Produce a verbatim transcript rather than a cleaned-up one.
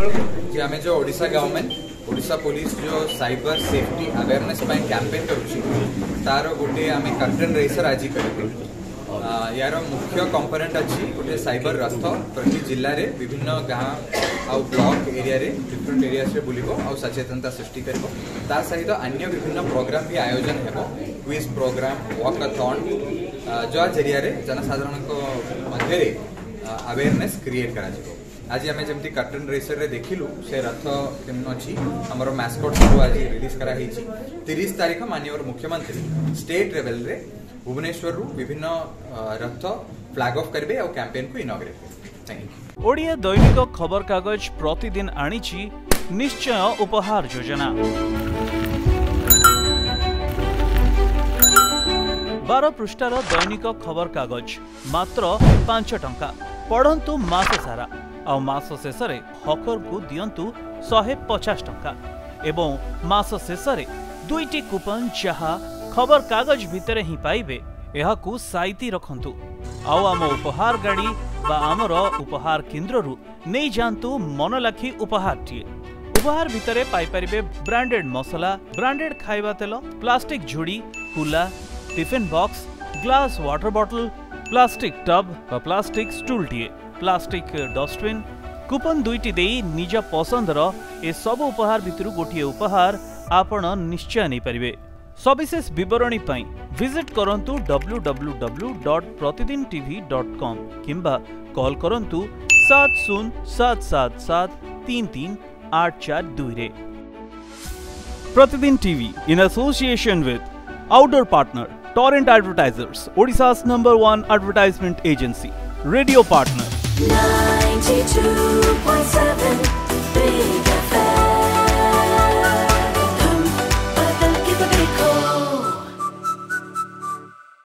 जी आम जो Odisha government Odisha police जो साइबर सेफ्टी अवेयरनेस कैंपेन करुच्ची तार गोटे आम कर्टेन रेसर आज करेंगे। यार मुख्य कंपोनेंट अच्छी गोटे साइबर रथ प्रति जिले में विभिन्न गाँ आउ ब्लॉक एरिया रे डिफरेंट एरिया से बुलिबो आउ सचेतनता सृष्टि करिबो। ता सहित अन्य विभिन्न प्रोग्राम भी आयोजन हेबो, क्विज प्रोग्राम, वॉकाथॉन जो जरिया रे जनसाधारण को मध्य अवेयरनेस क्रिएट करा जिवो। आज आम जमी कर्टेन रेसर रे देखिलु से रथ केमन अच्छी आमर मैस्कट सब आज रिलीज करा हिची। तीस तारीख माननीय मुख्यमंत्री स्टेट लेवल रे भुवनेश्वर रु विभिन्न रथ फ्लैग ऑफ करेंगे और कैंपेन को इनॉग्रेट करेंगे। ओडिया दैनिक खबर कागज प्रतिदिन आनिछि निश्चय उपहार योजना। बारह पृष्ठार दैनिक खबर कागज मात्र पांच टंका पढ़ंतु मास सारा आ मास शेष हकर को दियंतु शहे पचास टंका एवं मास शेष दुईटी कूपन जहा खबर कागज भितर ही पाइबे एहाकू साइती रखंतु। आउ आम उपहार गाड़ी बा आमर उपहार केन्द्र रु नहीं जानतु मन लाखी उपहार टीए। उपहार भितरे पाई परिबे ब्रांडेड मसला, ब्रांडेड खाइबा तेल, प्लास्टिक झुड़ी, कुला, tiffin box, glass water bottle, plastic tub बा प्लास्टिक स्टूल टीए, प्लास्टिक डस्टबिन। कूपन दुईटी देई निज पसंदर ए सब उपहार भितरु गोटिए उपहार आपण निश्चय नहीं पारिबे। सविशेष विवरणी पाई विजिट करंतु W W W dot Pratidin TV dot com किंबा कॉल करंतु सात शून्य सात सात सात तीन तीन आठ चार दुई रे। Pratidin TV in association with outdoor partner Torrent advertisers, ओडिशा's number one advertisement agency, radio partner ninety-two point seven